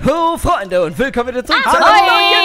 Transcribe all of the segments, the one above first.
Ho, Freunde, und willkommen wieder zurück zu Hallo,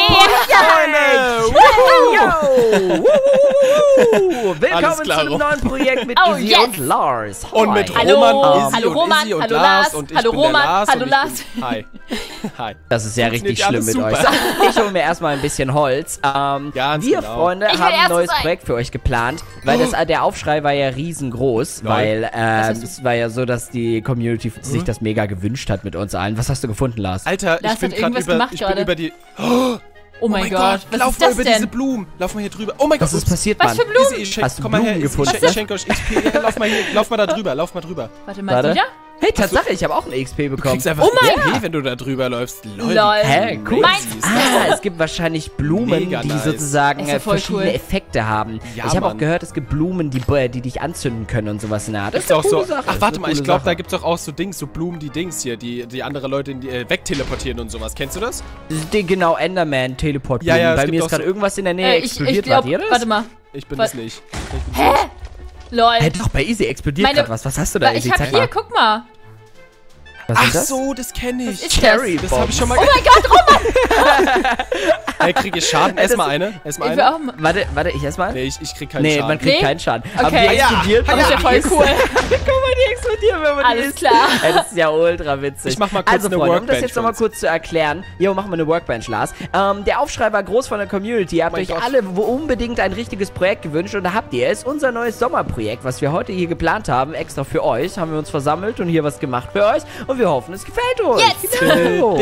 Willkommen zu einem neuen Projekt mit Izzy und Lars. Und mit Roman, Izzy und Izzy und Lars. Und ich bin der Lars. Hallo Lars. Hi. Hi. Das ist ja richtig schlimm mit euch. Ich hole mir erstmal ein bisschen Holz. Wir, Freunde, haben ein neues Projekt für euch geplant, weil der Aufschrei war ja riesengroß, weil es war ja so, dass die Community sich das mega gewünscht hat mit uns allen. Was hast du gefunden, Lars? Alter, ich bin über die... Oh mein Gott, was ist das über diese Blumen. Lauf mal hier drüber. Oh mein Gott. Was ist passiert, Mann? Was für Blumen? Hast du Blumen gefunden? Ich schenke euch XP. Lauf mal da drüber. Lauf mal drüber. Warte mal, wieder? Hey, Tatsache, ich habe auch ein XP bekommen. Du kriegst einfach XP, wenn du da drüber läufst. Lol. Hä, cool. Es gibt wahrscheinlich Blumen, die sozusagen verschiedene Effekte haben. Ja, ich habe auch gehört, es gibt Blumen, die dich anzünden können und sowas in der Art. Das ist auch so. Ach, warte mal, ich glaube, da gibt es auch so Blumen, die andere Leute wegteleportieren und sowas. Kennst du das? Genau, Enderman-Teleportblumen. Ja, bei mir ist gerade irgendwas in der Nähe explodiert. Wart ihr das? Warte mal. Ich bin es nicht. Hä? Lol. Hey, doch, bei Izzy explodiert gerade was. Was hast du da, Izzy? Ich hab hier, guck mal. Was ist das? Ach so, das kenne ich. Cherry das habe ich schon mal. Oh mein Gott, Roman! Hey, krieg ich Schaden? Ess mal eine. Warte, ich ess mal. Nee, ich krieg keinen Schaden. Nee, man kriegt keinen Schaden. Okay. Aber die explodiert. Das ist ja voll cool. Guck mal, die explodieren, wenn man Alles die isst. klar. Ey, das ist ja ultra witzig. Ich mach mal kurz eine Freunde, Workbench. Um das jetzt nochmal kurz zu erklären. Machen wir eine Workbench, Lars. Der Aufschrei war groß von der Community. Ihr habt euch alle unbedingt ein richtiges Projekt gewünscht und da habt ihr es. Unser neues Sommerprojekt, was wir heute hier geplant haben, extra für euch, haben wir uns versammelt und hier was gemacht für euch. Und wir hoffen, es gefällt euch. Yes! Genau.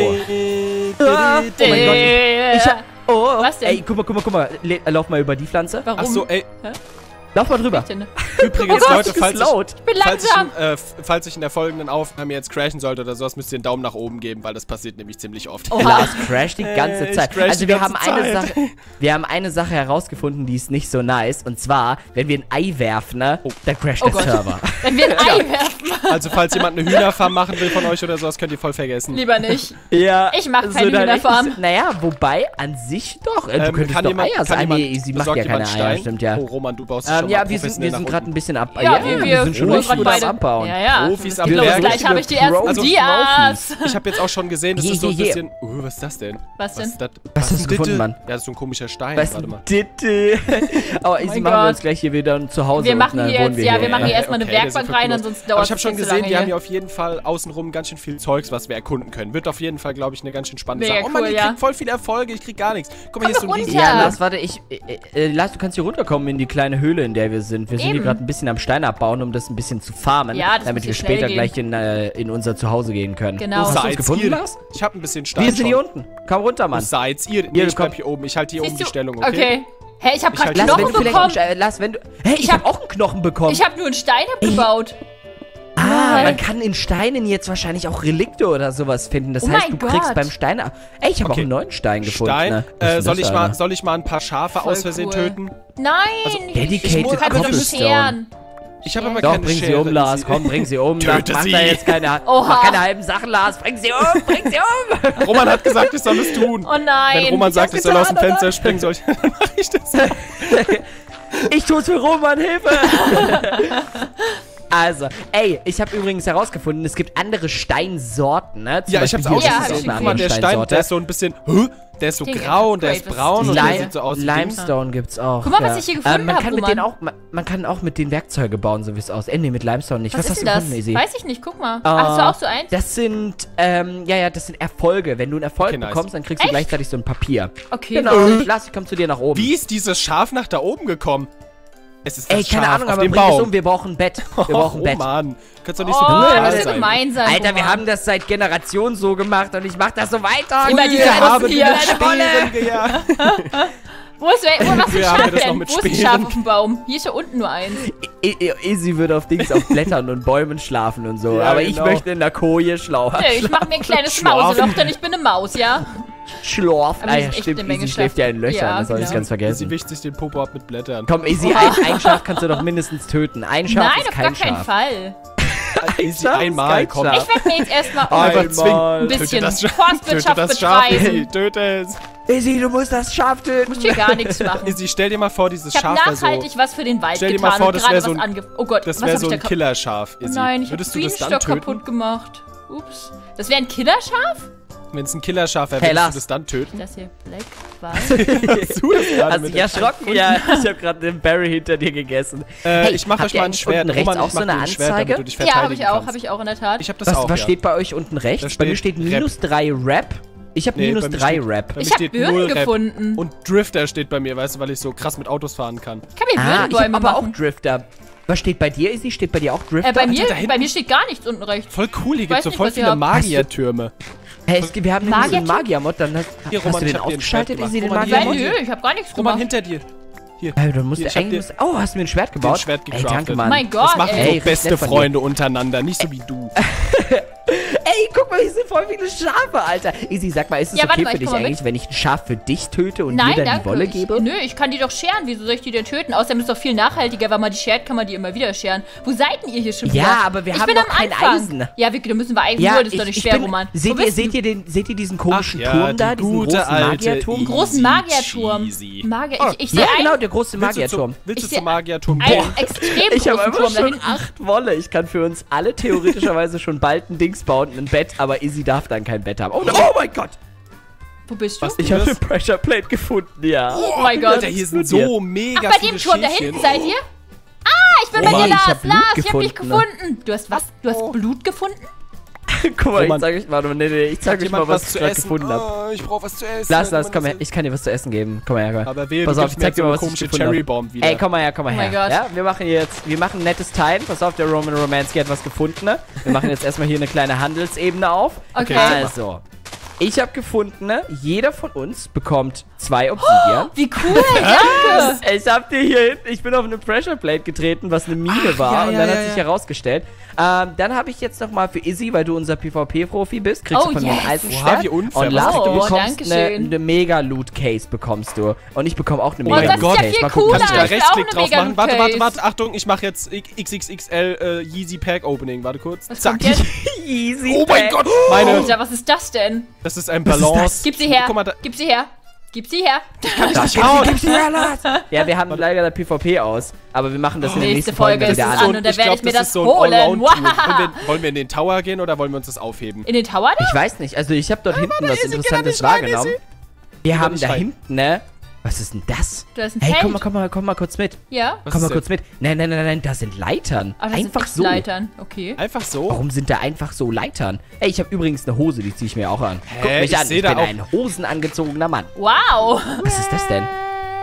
Oh mein Gott. Was denn? Ey, guck mal. Lauf mal über die Pflanze. Warum? Ach so, ey. Lauf mal drüber. Übrigens, Leute, Ich bin langsam. falls ich in der folgenden Aufnahme jetzt crashen sollte oder sowas, müsst ihr einen Daumen nach oben geben, weil das passiert nämlich ziemlich oft. Lars crasht die ganze Zeit. Also wir haben eine Sache herausgefunden, die ist nicht so nice. Und zwar, wenn wir ein Ei werfen, ne, dann crasht der Server. Wenn wir ein Ei werfen. Also falls jemand eine Hühnerfarm machen will von euch oder sowas, könnt ihr voll vergessen. Lieber nicht. Ja. Ich mach keine Hühnerfarm. Naja, wobei, an sich doch. Du könntest doch Eier sein. Nee, sie macht ja keine Eier, stimmt ja. Oh, Roman, du baust schon ja, wir sind gerade ein bisschen ab. Ja, wir sind schon richtig gut am Abbauen. Ja. Profis am Los, Berg. gleich habe ich die ersten Dias. Ich habe jetzt auch schon gesehen, das ist so ein bisschen... was ist das denn? Was denn? Was hast du gefunden, Mann? Ja, das ist so ein komischer Stein. Warte mal. Aber Izzy, machen wir uns gleich hier wieder zu Hause. Wir machen hier erstmal eine Werkbank rein, ansonsten dauert es. Ich habe schon gesehen, die haben hier auf jeden Fall außenrum ganz schön viel Zeugs, was wir erkunden können. Wird auf jeden Fall, glaube ich, eine ganz schön spannende Sache. Oh Mann, ich krieg voll viele Erfolge, ich krieg gar nichts. Guck mal, hier ist so ein Riesen. Ja, Lars, warte, Lars, du kannst hier runterkommen in die kleine Höhle, in der wir sind. Wir sind hier gerade ein bisschen am Stein abbauen, um das ein bisschen zu farmen, damit wir später gleich in unser Zuhause gehen können. Genau. Hast du es gefunden, Lars? Ich habe ein bisschen Stein. Wir sind hier unten. Komm runter, Mann. Wo seid ihr? Nee, ich bleib hier oben. Ich halte hier oben die Stellung, okay? Hä, ich habe gerade Knochen bekommen. Lars, ich habe auch einen Knochen bekommen. Ich habe nur einen Stein abgebaut. Man kann in Steinen jetzt wahrscheinlich auch Relikte oder sowas finden. Das heißt, du kriegst beim Stein... Ey, ich habe auch einen neuen Stein gefunden. Ne? Soll ich mal ein paar Schafe aus Versehen töten? Nein! Also, dedicated Cobblestone. Ich habe aber keine Schere. Bring sie um, Lars. Komm, bring sie um. Töte sie. Mach da jetzt mach keine halben Sachen, Lars. Bring sie um, bring sie um. Roman hat gesagt, ich soll es tun. Oh nein. Wenn Roman sagt, ich soll aus dem Fenster springen, dann mache ich das. Ich tu's für Roman, Hilfe. Also, ich habe übrigens herausgefunden, es gibt andere Steinsorten, ne? Ja, ich hab's auch gesehen. Guck mal, der Stein, der ist so ein bisschen... Der ist so grau und der ist braun und der sieht so aus wie Limestone gibt's auch. Guck mal, was ich hier gefunden habe, man kann auch mit den Werkzeuge bauen, so wie es aussieht. Nee, mit Limestone nicht. Was hast du gefunden, Izzy? Weiß ich nicht, guck mal. Hast du auch so eins? Das sind, das sind Erfolge. Wenn du einen Erfolg bekommst, dann kriegst du gleichzeitig so ein Papier. Okay. Genau. Lass, ich komm zu dir nach oben. Wie ist dieses Schaf nach da oben gekommen? Es ist das keine Schaf Ahnung, auf aber dem bring es Baum. um, wir brauchen ein Bett. Wir brauchen ein Bett. Oh Mann, kannst doch nicht so das sein. wird gemein sein. Alter, wir haben das seit Generationen so gemacht und ich mach das so weiter. Immer die haben hier mit Speeren gejagt. Was für ein Schaf denn? Wo ist ein Schaf auf dem Baum? Hier ist ja unten nur eins. Izzy wird auf Blättern und Bäumen schlafen und so. Ja, aber ich möchte in der Koje schlafen. Ich mach mir ein kleines Mauseloch, denn ich bin eine Maus, ja? Schlaf. Ja, stimmt, Izzy schläft ja in Löchern, das soll ich ganz vergessen. Izzy wischt sich den Popo ab mit Blättern. Komm, Izzy, ein Schaf kannst du doch mindestens töten. Ein Schaf ist kein Schaf. Nein, auf gar keinen Fall. Izzy, einmal, komm. Ich werde mir jetzt erstmal ein bisschen Forstwirtschaft betreiben. Töte es. Izzy, du musst das Schaf töten. Du musst hier gar nichts machen. Izzy, stell dir mal vor, dieses Schaf wäre so... Ich habe nachhaltig was für den Wald getan. Stell dir mal vor, das wäre so oh Gott, das wäre so ein Killerschaf, Izzy. Nein, ich Würdest habe du das dann Bienenstock töten? kaputt gemacht. Ups. Das wäre ein Killerschaf? Wenn es ein Killerschaf wäre, Hey, würdest Lars. du das dann töten? Das hier, Black, weiß. Hast du das gerade Hast du mit dich erschrocken? Ja, ich habe gerade den Berry hinter dir gegessen. ich mache euch mal ein Schwert. Rechts Roman, auch ich so mach eine dir ein Schwert, Anzeige? damit du dich Ja, verteidigen habe kannst. ich auch in der Tat. Ich habe das auch, Was ja. steht bei euch unten rechts? Bei mir steht minus 3 Rap. Ich habe minus bei mir 3 steht- Rap. Bei mir Ich habe steht Birnen 0 Rap. gefunden. Und Drifter steht bei mir, weißt du, weil ich so krass mit Autos fahren kann. Ich kann mir Ich habe Birnenbäume aber auch machen. Drifter. Was steht bei dir, Izzy? Steht bei dir auch Drifter? Bei da mir steht gar nichts unten rechts. Voll cool, hier weiß gibt's so nicht, voll was ihr viele habt. Magiertürme. Hey, wir haben nämlich so einen Magiertyp? Magier-Mod, dann Hier, hast Roman, du ich den hab dir ein ausgeschaltet, Schwert Izzy, den gemacht. Nein, Magier-Mod? nö, ich habe gar nichts Roman, gemacht. hinter dir. Hier. Hey, dann musst Hier, du ich hab eigentlich... Oh, hast du mir ein Schwert gebaut? Schwert Ey, danke, gecraftet. Mann. Mein Gott, Das machen ey. so beste nett von dir. Freunde untereinander, nicht so wie du. Ey, guck mal, hier sind voll viele Schafe, Alter. Izzy, sag mal, ist es Ja, warte okay mal, für ich dich komm mal eigentlich, wenn ich ein Schaf für dich töte und Nein, dir dann danke. die Wolle gebe? Nö, ich kann die doch scheren. Wieso soll ich die denn töten? Außerdem ist es doch viel nachhaltiger, weil man die schert, kann man die immer wieder scheren. Wo seid denn ihr hier schon wieder? Ja, aber wir ich haben bin doch am kein Anfang. Eisen. Ja, da müssen wir Eisen holen, das ist doch nicht schwer, Roman. Wo Seht bist du? ihr diesen komischen Ach ja, Turm da? die Diesen gute großen alte Magierturm? Großen Easy Magierturm. cheesy. Magier, ich Ja, sehe genau, der große Willst du Magierturm. willst du Ich zum Magierturm einen gehen? extrem Ich habe großen einfach Turm da schon hinten. 8 Wolle. Ich kann für uns alle theoretischerweise schon bald ein Dings bauen, ein Bett, aber Izzy darf dann kein Bett haben. Oh mein Gott! Wo bist du? Was? Ich habe eine Pressure Plate gefunden, ja. Oh mein Gott. Alter, hier sind so mega Ach, bei viele dem Turm da Schäfchen. hinten seid ihr? Ah, ich bin Oh bei Mann, dir, ich Lars. hab Blut Lars, ich hab dich gefunden. gefunden. Du hast was? Du hast Blut gefunden? Guck mal, Roman. ich zeig euch mal, nee, ich zeig euch mal, was ich zu gerade essen? gefunden habe. Oh, ich brauch was zu essen. Lars, komm her, ich kann dir was zu essen geben. Komm her, komm her. Aber wehe, Pass du auf, gibst ich mir zeig jetzt dir so mal, eine was ich komische gefunden habe. Cherrybomb wieder. Ey, komm mal her. Oh mein Gott. Ja, wir machen ein nettes Time. Pass auf, der Roman Romanski hat was gefunden. Ne? Wir machen jetzt erstmal hier eine kleine Handelsebene auf. Okay. Also, ich habe gefunden, ne? Jeder von uns bekommt 2 Obsidian. Wie cool, danke. Ich hab dir hier hinten, ich bin auf eine Pressure Plate getreten, was eine Mine war. ja, und dann ja, hat sich ja. herausgestellt. Dann habe ich jetzt nochmal für Izzy, weil du unser PvP-Profi bist, kriegst Oh, du von mir ein yes. Eisenschwert. Oha, wie unfair. Und Lars, Oh, du bekommst Dankeschön. eine Mega-Loot-Case bekommst du. Und ich bekomme auch eine Oh, das ist ja Mega-Loot-Case. viel Mal gucken, cooler. was Kann ich da Ich will Rechtsklick auch drauf eine machen? Warte, Mega-Loot-Case. Achtung, ich mache jetzt XXXL Yeezy Pack Opening. Warte kurz. Was Zack. kommt jetzt? Easy. Oh mein Gott. Alter, was ist das denn? Das ist ein Was ist Balance. das? Gib sie her. Guck mal, da, Gib sie her. Gib sie her. Das gibt's ja, Lars. Ja, wir haben leider das PvP aus. Aber wir machen das in der Nächste nächsten Folge Folge ist wieder es an. an und da werde ich mir das das ist so ein holen. Allround-Tool. Wow. Wollen wir in den Tower gehen oder wollen wir uns das aufheben? In den Tower da? Ich weiß nicht, also ich habe dort hinten was Izzy, geh da Interessantes nicht rein, wahrgenommen. Izzy. Wir haben nicht da rein. hinten, ne? Was ist denn das? Da ist ein Hey, Feld. komm mal kurz mit. Ja. Was Komm mal ist kurz mit. Nein, da sind Leitern. Ach, das Einfach sind so. Leitern. Okay. Einfach so? Warum sind da einfach so Leitern? Ey, ich habe übrigens eine Hose, die ziehe ich mir auch an. Guck mich ich an, seh ich da bin auch- ein hosenangezogener Mann. Wow. Was ist das denn?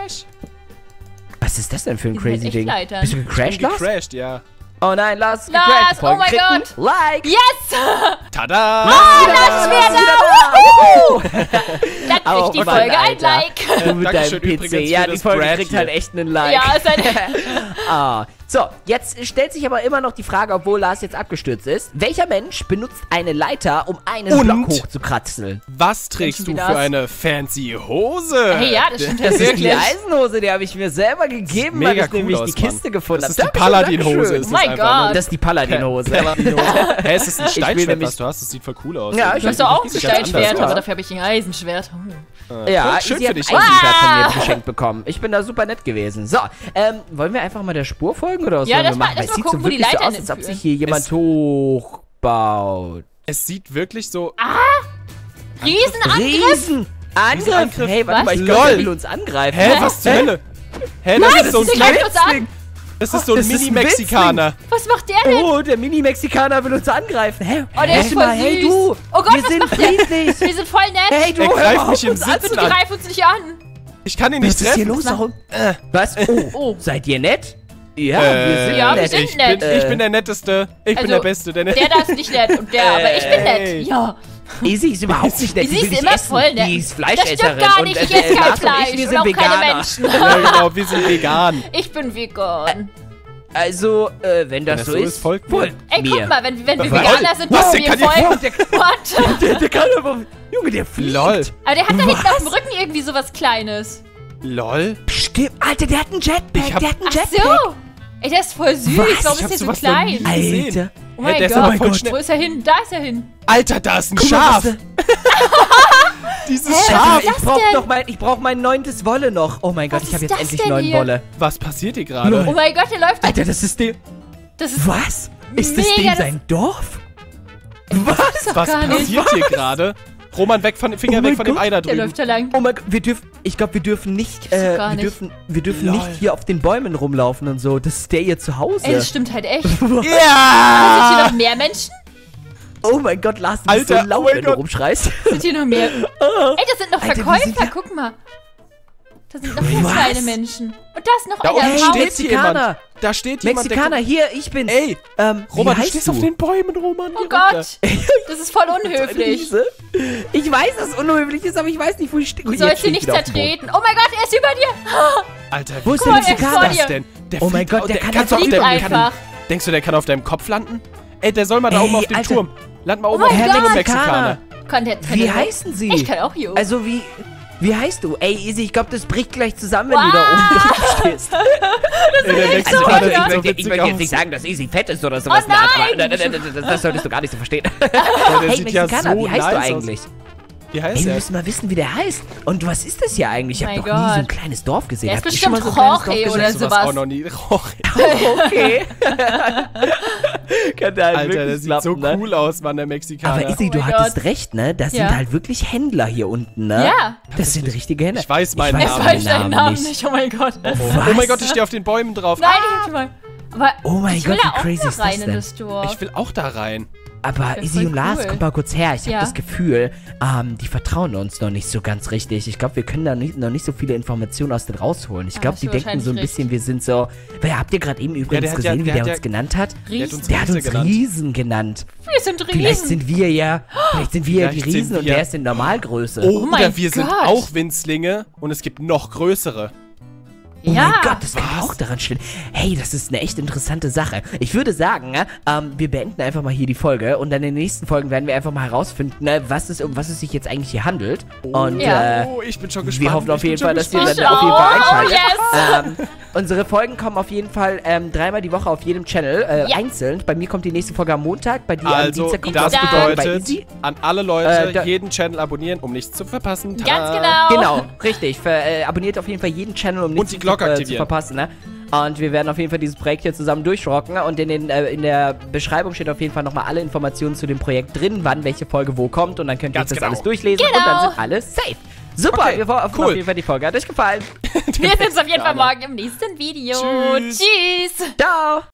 Was ist das denn für ein Die sind crazy echt Ding? Leitern. Bist du gecrashed, Lars? Crashed, ja. Oh nein, Lars, Lars, gecrashed. oh mein Folgen Gott. klicken, Like. Yes! Tada! Das wäre da. Dann Au, kriegt die Mann, Folge ein Alter. Like. Du mit Dankeschön deinem übrigens PC. für Ja, die das Folge Brad kriegt hier. halt echt einen Like. Ja, ist ein Ah. So, jetzt stellt sich aber immer noch die Frage, obwohl Lars jetzt abgestürzt ist. Welcher Mensch benutzt eine Leiter, um einen Und? Block hochzukratzeln? Was trägst du Menschen wie für das. eine fancy Hose? Hey, ja, das stimmt Das ist die wirklich. Eisenhose, die habe ich mir selber gegeben, Mega weil ich cool nämlich aus, die Kiste Mann. gefunden Das habe. ist die Paladin-Hose. Oh mein Gott. Das ist die Paladin-Hose. Hä, ist das ein will Steinschwert, nämlich- was du hast? Das sieht voll cool aus. Ja, Du hast doch auch ein Sieht ganz Steinschwert, anders aber aus. dafür habe ich ein Eisenschwert. Ja, Schön sie für hat dich. ein Eisenschwert von mir geschenkt bekommen. Ich bin da super nett gewesen. So, wollen wir einfach mal der Spur folgen oder was Ja, wollen wir lass mal- machen? lass Weil es mal sieht gucken, so wo die wirklich so Leitern aus, als ob hinführen. sich hier jemand hochbaut. Es sieht wirklich so... Riesenangriff. Riesenangriff! Riesenangriff. Hey, warte Was? mal, ich glaube, Lol. der will uns angreifen. Hä, was zur Hölle? Hä, das ist so ein sie greift uns an. Das ist so ein Das ist ein Mini-Mexikaner. Was macht der denn? Oh, der Mini-Mexikaner will uns angreifen. Hä? Oh, der ist voll mal, hey süß. du! Oh Gott, wir was sind macht der? friedlich! Wir sind voll nett. Hey du, Er hör greift mal mich auf, im uns Sitzen Bitte an. greif uns nicht an. Ich kann ihn nicht Was ist hier treffen. los? Warum? Was? Oh, seid ihr nett? Ja, wir sind Ja, wir nett. sind Ich nett. bin der Netteste. Ich bin Also, der Beste. Der Der da ist nicht nett und der, aber ich bin Ey. nett. Ja. Easy ist überhaupt nicht nett. Sie will ist dich immer essen. voll nett. Die ist Das Fleischesserin. stimmt gar nicht. Ich esse kein Lars und Fleisch ich, wir und sind auch keine Veganer. Menschen. Ja, genau, wir sind vegan. Ich bin vegan. Also, wenn das das so so ist, ist, folgt folgt Ey, mir. guck mal, wenn wir Was? Veganer sind, Was? dürfen Der wir kann ihm ja- folgen. What? Der kann aber... Junge, der fliegt. Lol. Aber der hat da hinten Was? auf dem Rücken irgendwie sowas Kleines. Lol. Stimmt. Alter, der hat einen Jetpack. Ich hab- Der hat einen Ach Jetpack. so. Ey, der ist voll süß. Was? Warum Ich ist hab der so sowas noch nie klein? gesehen. Alter. Oh mein der ist Gott. aber voll Gott. schnell. Wo ist er hin? Da ist er hin. Alter, da ist ein Guck mal, Schaf. was Dieses Hä? Schaf. Was ist das denn? Ich brauch mein 9. Wolle noch. Oh mein Gott, Was ich habe ist jetzt das endlich denn 9 hier? Wolle. Was passiert hier gerade? Oh mein Gott, der läuft. Alter, das ist dem... Das ist Was? Ist das Mega, dem das- sein Dorf? Was? doch Was gar nicht. passiert hier gerade? Roman, Finger weg von dem Ei da drüben. Der läuft da lang. Oh mein Gott, ich glaube, wir dürfen nicht, wir dürfen nicht hier auf den Bäumen rumlaufen und so. Das ist der hier zu Hause. Ey, das stimmt halt echt. Ja! Sind hier noch mehr Menschen? Oh mein Gott, Lars, du bist so laut, wenn du rumschreist. Sind hier noch mehr? Ey, das sind noch Verkäufer, guck mal. Da sind noch mehr kleine Menschen. Und da ist noch einer im Haus. Mexikaner. Da steht jemand. Mexikaner, hier, ich bin's. Ey, Roman, du stehst auf den Bäumen, Roman. Oh Gott, das ist voll unhöflich. Ich weiß, dass es unhöflich ist, aber ich weiß nicht, wo ich stehe. Du sollst ihn nicht zertreten. Oh mein Gott, er ist über dir. Alter, wo ist der Mexikaner denn? Oh mein Gott, der kann einfach. Denkst du, der kann auf deinem Kopf landen? Ey, der soll mal da oben auf dem Turm. Land mal oben auf dem Turm, Mexikaner. Wie heißen sie? Ich kann auch hier oben. Also wie heißt du? Ey, Izzy, ich glaube, das bricht gleich zusammen, wenn du da oben drauf stehst. Ich möchte jetzt nicht sagen, dass Izzy fett ist oder sowas. Oh nein! Aber das solltest du gar nicht so verstehen. Hey, Mexikaner, wie heißt du eigentlich? Wie heißt Ey, wir der? müssen mal wissen, wie der heißt. Und was ist das hier eigentlich? Ich habe noch nie so ein kleines Dorf gesehen. Der ist Habt ihr schon bestimmt mal so ein kleines Jorge Dorf oder gesehen? sowas. Auch noch nie. Jorge. Okay. Könnte halt Alter, der wirklich sieht so klappen, cool aus, Mann, der Mexikaner. Aber Izzy, du hattest recht, ne? Das sind halt wirklich Händler hier unten, ne? Ja. Das sind richtige Händler. Ich weiß meinen Ich Namen. weiß deinen Namen nicht. Oh mein Gott. Oh mein Gott, ich stehe auf den Bäumen drauf. Nein, ich schon mal. Aber oh mein ich will Gott, da wie auch crazy noch ist das rein in denn? das Dorf. Ich will auch da rein. Aber Das ist Izzy voll und Lars, cool. kommt mal kurz her. Ich habe Ja. das Gefühl, die vertrauen uns noch nicht so ganz richtig. Ich glaube, wir können da noch nicht so viele Informationen aus denen rausholen. Ich glaube, hast die du denken so ein wahrscheinlich bisschen, wir sind so... Weil habt ihr gerade eben übrigens gesehen, wie der uns genannt hat? Riesen. Der hat uns Riesen genannt. Wir sind Vielleicht Riesen. sind wir ja... Vielleicht sind wir ja die Vielleicht sind Riesen und wir- der ist in Normalgröße. Oh, mein oder wir sind Gott. auch Winzlinge und es gibt noch größere. Oh Ja. mein Gott, das könnte auch daran stehen. Hey, das ist eine echt interessante Sache. Ich würde sagen, wir beenden einfach mal hier die Folge und dann in den nächsten Folgen werden wir einfach mal herausfinden, um was es sich jetzt eigentlich hier handelt. Und Ja. Ich bin schon gespannt. wir hoffen auf jeden Fall, dass ihr Ich dann auf jeden Fall einschaltet. Yes. Unsere Folgen kommen auf jeden Fall dreimal die Woche auf jedem Channel, Ja. einzeln. Bei mir kommt die nächste Folge am Montag, bei dir am Also, Dienstag kommt das die Folge bei bedeutet, Izzy. an alle Leute, da- jeden Channel abonnieren, um nichts zu verpassen. Ganz Tada. genau. Genau, richtig. Abonniert auf jeden Fall jeden Channel, um nichts die Glocke zu aktivieren. verpassen. Ne? Und wir werden auf jeden Fall dieses Projekt hier zusammen durchrocken. Und in der Beschreibung steht auf jeden Fall nochmal alle Informationen zu dem Projekt drin, wann welche Folge wo kommt. Und dann könnt ihr Ganz euch das genau. alles durchlesen und Genau. dann sind alle safe. Super, Okay, wir hoffen cool. auf jeden Fall, die Folge hat euch gefallen. Wir sehen uns auf jeden Fall morgen im nächsten Video. Tschüss. Tschüss. Ciao.